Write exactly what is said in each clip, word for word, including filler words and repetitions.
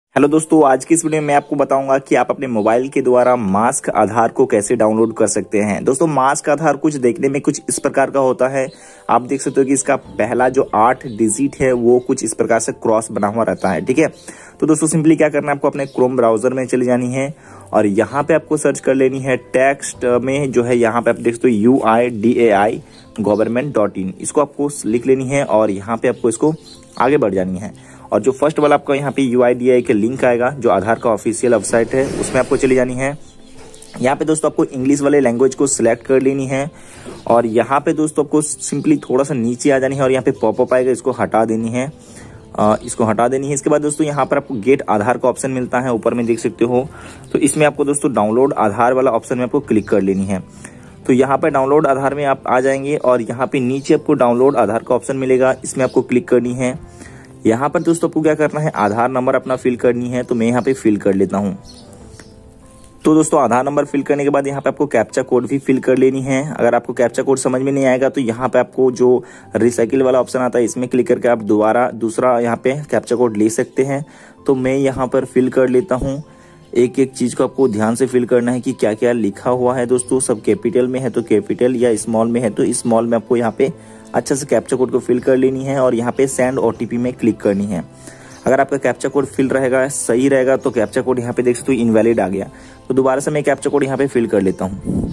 Hello दोस्तों, आज की इस वीडियो में मैं आपको बताऊंगा कि आप अपने मोबाइल के द्वारा मास्क आधार को कैसे डाउनलोड कर सकते हैं। दोस्तों, मास्क आधार कुछ देखने में कुछ इस प्रकार का होता है। आप देख सकते हो कि इसका पहला जो आठ डिजिट है वो कुछ इस प्रकार से क्रॉस बना हुआ रहता है। ठीक है, तो दोस्तों सिंपली क्या करना है, आपको अपने क्रोम ब्राउजर में चली जानी है और यहाँ पे आपको सर्च कर लेनी है टेक्स्ट में, जो है यहाँ पे आप देख सकते हो U I D A I government dot in, इसको आपको लिख लेनी है और यहाँ पे आपको इसको आगे बढ़ जानी है। और जो फर्स्ट वाला आपका यहाँ पे यू आई डी ए आई के लिंक आएगा, जो आधार का ऑफिशियल वेबसाइट है, उसमें आपको चली जानी है। यहाँ पे दोस्तों आपको इंग्लिश वाले लैंग्वेज को सिलेक्ट कर लेनी है और यहाँ पे दोस्तों आपको सिंपली थोड़ा सा नीचे आ जानी है और यहाँ पे पॉपअप आएगा, इसको हटा देनी है। आ, इसको हटा देनी है। इसके बाद दोस्तों यहाँ पर आपको गेट आधार का ऑप्शन मिलता है, ऊपर में देख सकते हो। तो इसमें आपको दोस्तों डाउनलोड आधार वाला ऑप्शन में आपको क्लिक कर लेनी है। तो यहाँ पे डाउनलोड आधार में आप आ जाएंगे और यहाँ पे नीचे आपको डाउनलोड आधार का ऑप्शन मिलेगा, इसमें आपको क्लिक करनी है। यहाँ पर दोस्तों आपको क्या करना है, आधार नंबर अपना फिल करनी है। तो मैं यहाँ पे फिल कर लेता हूँ। तो दोस्तों आधार नंबर फिल करने के बाद यहाँ पे आपको कैप्चा कोड भी फिल कर लेनी है। अगर आपको कैप्चा कोड समझ में नहीं आएगा तो यहाँ पे आपको जो रिसाइकिल वाला ऑप्शन आता है, इसमें क्लिक करके आप दोबारा दूसरा यहाँ पे कैप्चा कोड ले सकते हैं। तो मैं यहाँ पर फिल कर लेता हूँ। एक एक चीज को आपको ध्यान से फिल करना है कि क्या क्या लिखा हुआ है। दोस्तों सब कैपिटल में है तो कैपिटल, या स्मॉल में है तो स्मॉल में आपको यहाँ पे अच्छा से कैप्चा कोड को फिल कर लेनी है और यहाँ पे सेंड ओ टी पी में क्लिक करनी है। अगर आपका कैप्चा कोड फिल रहेगा, सही रहेगा, तो कैप्चा कोड यहाँ पे देख सकते हो इनवैलिड आ गया। तो दोबारा से मैं कैप्चा कोड यहाँ पे फिल कर लेता हूँ।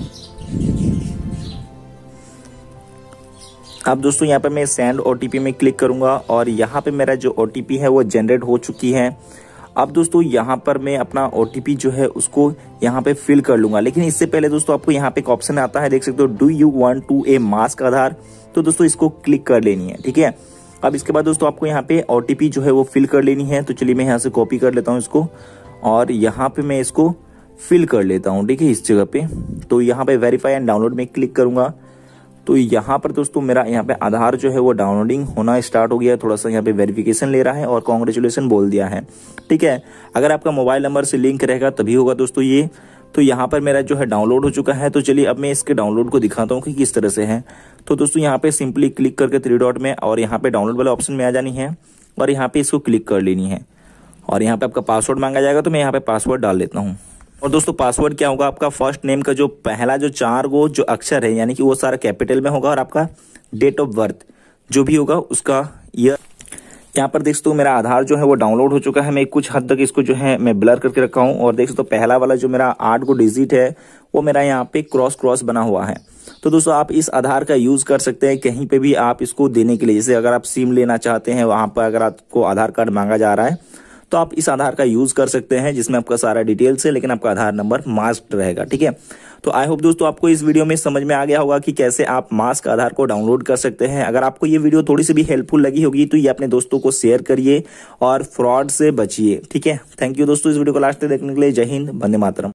अब दोस्तों यहाँ पे मैं सेंड ओ टी पी में क्लिक करूंगा और यहाँ पे मेरा जो ओ टी पी है वो जनरेट हो चुकी है। अब दोस्तों यहाँ पर मैं अपना ओ टी पी जो है उसको यहाँ पे फिल कर लूंगा, लेकिन इससे पहले दोस्तों आपको यहाँ पे एक ऑप्शन आता है, देख सकते हो, do you want to a mask Aadhaar. तो दोस्तों इसको क्लिक कर लेनी है। ठीक है, अब इसके बाद दोस्तों आपको यहाँ पे ओ टी पी जो है वो फिल कर लेनी है। तो चलिए मैं यहाँ से कॉपी कर लेता हूँ इसको और यहाँ पे मैं इसको फिल कर लेता हूँ। ठीक है, इस जगह पे तो यहाँ पे वेरीफाई एंड डाउनलोड में क्लिक करूंगा। तो यहाँ पर दोस्तों मेरा यहाँ पे आधार जो है वो डाउनलोडिंग होना स्टार्ट हो गया है। थोड़ा सा यहाँ पे वेरिफिकेशन ले रहा है और कॉन्ग्रेचुलेसन बोल दिया है। ठीक है, अगर आपका मोबाइल नंबर से लिंक रहेगा तभी होगा दोस्तों ये। तो यहाँ पर मेरा जो है डाउनलोड हो चुका है। तो चलिए अब मैं इसके डाउनलोड को दिखाता हूँ कि किस तरह से है। तो दोस्तों यहाँ पे सिंपली क्लिक करके थ्री डॉट में और यहाँ पे डाउनलोड वाले ऑप्शन में आ जानी है और यहाँ पे इसको क्लिक कर लेनी है और यहाँ पे आपका पासवर्ड मांगा जाएगा। तो मैं यहाँ पे पासवर्ड डाल लेता हूँ। और दोस्तों पासवर्ड क्या होगा, आपका फर्स्ट नेम का जो पहला जो चार गो जो अक्षर है, यानी कि वो सारा कैपिटल में होगा और आपका डेट ऑफ बर्थ जो भी होगा उसका ईयर। यहाँ पर देख सकते हो मेरा आधार जो है वो डाउनलोड हो चुका है। मैं कुछ हद तक इसको जो है मैं ब्लर करके रखा हूँ और देख सकते हो पहला वाला जो मेरा आठ गो डिजिट है वो मेरा यहाँ पे क्रॉस क्रॉस बना हुआ है। तो दोस्तों आप इस आधार का यूज कर सकते हैं कहीं पे भी आप इसको देने के लिए। जैसे अगर आप सिम लेना चाहते हैं, वहां पर अगर आपको आधार कार्ड मांगा जा रहा है तो आप इस आधार का यूज कर सकते हैं, जिसमें आपका सारा डिटेल्स है, लेकिन आपका आधार नंबर मास्क्ड रहेगा। ठीक है, तो आई होप दोस्तों आपको इस वीडियो में समझ में आ गया होगा कि कैसे आप मास्क आधार को डाउनलोड कर सकते हैं। अगर आपको ये वीडियो थोड़ी सी भी हेल्पफुल लगी होगी तो ये अपने दोस्तों को शेयर करिए और फ्रॉड से बचिए। ठीक है, थैंक यू दोस्तों इस वीडियो को लास्ट तक देखने के लिए। जय हिंद, वंदे मातरम।